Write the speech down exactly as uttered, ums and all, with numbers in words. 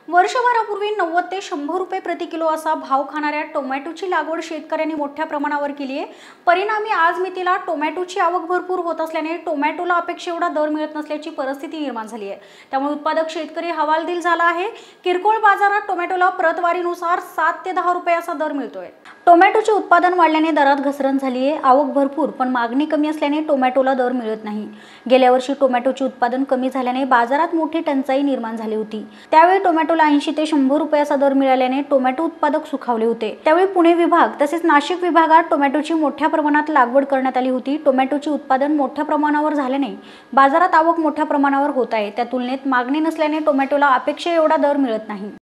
वर्षभरापूर्वी नव्वद ते शंभर रुपये प्रति किलो असा भाव खाणाऱ्या टोमॅटोची लागवड शेतकऱ्यांनी मोठ्या प्रमाणावर केली आहे। परिणामी आज मितीला टोमॅटोची आवक भरपूर होत असल्याने टोमॅटोला अपेक्षे एवढा दर मिळत नसल्याची परिस्थिती निर्माण झाली आहे। त्यामुळे उत्पादक शेतकरी हवालदिल झाला आहे। किरकोळ बाजारात टोमॅटोला प्रतवारीनुसार सात ते दहा रुपये असा दर मिळतोय। टोमॅटोचे उत्पादन वाढल्याने दरात घसरण झाली आहे। आवक भरपूर पण मागणी कमी असल्याने टोमॅटोला दर मिळत नाही। गेल्या वर्षी टोमॅटोचे उत्पादन कमी झाल्याने बाजारात मोठी टंचाई निर्माण झाली होती। त्यावेळी टोमॅटोला ऐंशी ते शंभर रुपये असा दर मिळाल्याने टोमॅटो उत्पादक सुखावले होते। त्यावेळी पुणे विभाग तसेच नाशिक विभागात टोमॅटोची मोठ्या प्रमाणात लागवड करण्यात आली होती। टोमॅटोचे उत्पादन मोठ्या प्रमाणावर झाल्याने बाजारात आवक मोठ्या प्रमाणावर होत आहे। त्या तुलनेत मागणी नसल्याने टोमॅटोला अपेक्षे एवढा दर मिळत नाही।